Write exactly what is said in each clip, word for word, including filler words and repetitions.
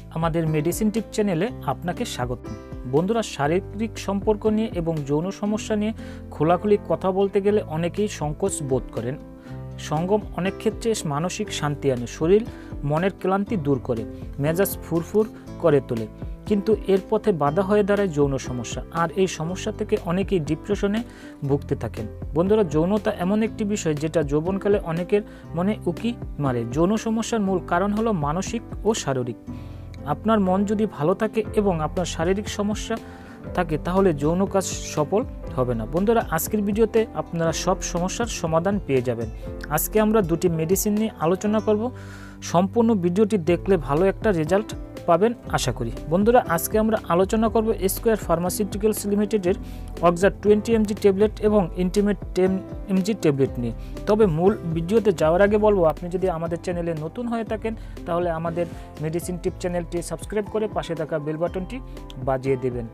আমাদের মেডিসিন টিপ চ্যানেলে আপনাকে স্বাগত। বন্ধুরা, শারীরিক সম্পর্ক নিয়ে এবং যৌন সমস্যা নিয়ে খোলাখুলি কথা বলতে গেলে অনেকেই সংকোচ বোধ করেন। সঙ্গম অনেক ক্ষেত্রে মানসিক শান্তি আনে, শরীর মনের ক্লান্তি দূর করে, মেজাজ ফুরফুর করে তোলে, কিন্তু এর পথে বাধা হয়ে দাঁড়ায় যৌন সমস্যা। আর এই সমস্যা থেকে অনেকেই ডিপ্রেশনে ভুগতে থাকেন। বন্ধুরা, যৌনতা এমন একটি বিষয় যেটা যৌবনকালে অনেকের মনে উকি মারে। যৌন সমস্যার মূল কারণ হলো মানসিক ও শারীরিক। আপনার মন যদি ভালো থাকে এবং আপনার শারীরিক সমস্যা থাকে তাহলে যৌন কাজ সফল হবে না। বন্ধুরা, আজকের ভিডিওতে আপনারা সব সমস্যার সমাধান পেয়ে যাবেন। আজকে আমরা দুটি মেডিসিন নিয়ে আলোচনা করব। সম্পূর্ণ ভিডিওটি দেখলে ভালো একটা রেজাল্ট পাবেন আশা করি। বন্ধুরা, আজকে আমরা আলোচনা করব স্কোয়ার ফার্মাসিউটিক্যালস লিমিটেডের অক্সাট টোয়েন্টি এমজি ট্যাবলেট এবং ইন্টিমেট টেন এমজি ট্যাবলেট নিয়ে। তবে মূল ভিডিওতে যাওয়ার আগে বলবো, আপনি যদি আমাদের চ্যানেলে নতুন হয়ে থাকেন তাহলে আমাদের মেডিসিন টিপ চ্যানেলটি সাবস্ক্রাইব করে পাশে থাকা বেল বাটনটি বাজিয়ে দেবেন।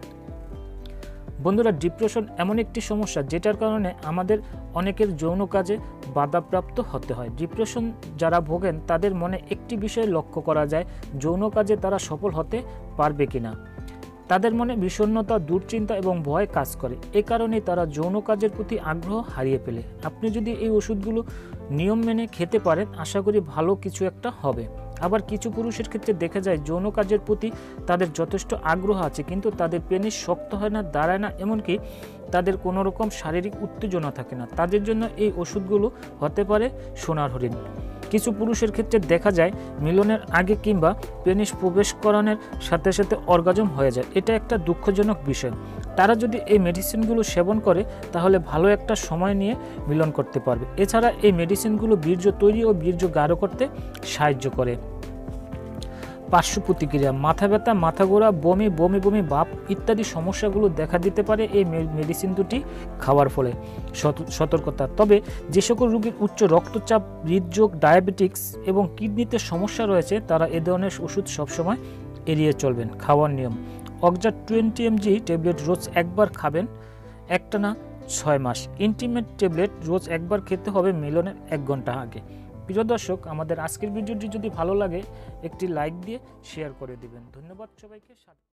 বন্ধুরা, ডিপ্রেশন এমন একটি সমস্যা যেটার কারণে আমাদের অনেকের যৌন কাজে বাধাপ্রাপ্ত হতে হয়। ডিপ্রেশন যারা ভোগেন তাদের মনে একটি বিষয় লক্ষ্য করা যায়, যৌন কাজে তারা সফল হতে পারবে কিনা। তাদের মনে বিষণ্ণতা, দুশ্চিন্তা এবং ভয় কাজ করে। এ কারণেই তারা যৌন কাজের প্রতি আগ্রহ হারিয়ে ফেলে। আপনি যদি এই ওষুধগুলো নিয়ম মেনে খেতে পারেন, আশা করি ভালো কিছু একটা হবে। আবার কিছু পুরুষের ক্ষেত্রে দেখা যায় যৌন কাজের প্রতি তাদের যথেষ্ট আগ্রহ আছে, কিন্তু তাদের পেনিস শক্ত হয় না, দাঁড়ায় না, এমনকি তাদের কোনো রকম শারীরিক উত্তেজনা থাকে না। তাদের জন্য এই ওষুধগুলো হতে পারে সোনার হরিণ। কিছু পুরুষের ক্ষেত্রে দেখা যায় মিলনের আগে কিংবা পেনিস প্রবেশ করানোর সাথে সাথে অর্গাজম হয়ে যায়। এটা একটা দুঃখজনক বিষয়। তারা যদি এই মেডিসিনগুলো সেবন করে তাহলে ভালো একটা সময় নিয়ে মিলন করতে পারবে। এছাড়া এই মেডিসিনগুলো বীর্য তৈরি ও বীর্য গাঢ় করতে সাহায্য করে। পার্শ্ব প্রতিক্রিয়া: মাথা ব্যথা, মাথা ঘোরা, বমি বমি বমি ভাব ইত্যাদি সমস্যাগুলো দেখা দিতে পারে এই মেডিসিন দুটি খাওয়ার ফলে। সতর্কতা: তবে যে সকল রোগীর উচ্চ রক্তচাপ, হৃদরোগ, ডায়াবেটিক্স এবং কিডনিতে সমস্যা রয়েছে তারা এ ধরনের ওষুধ সবসময় এড়িয়ে চলবেন। খাওয়ার নিয়ম: অক্সাট টোয়েন্টি এমজি ট্যাবলেট রোজ একবার খাবেন, একটানা ছয় মাস। ইন্টিমেট ট্যাবলেট রোজ একবার খেতে হবে মিলনের এক ঘন্টা আগে। প্রিয় দর্শক, আমাদের আজকের ভিডিওটি যদি ভালো লাগে একটি লাইক দিয়ে শেয়ার করে দিবেন। ধন্যবাদ সবাইকে।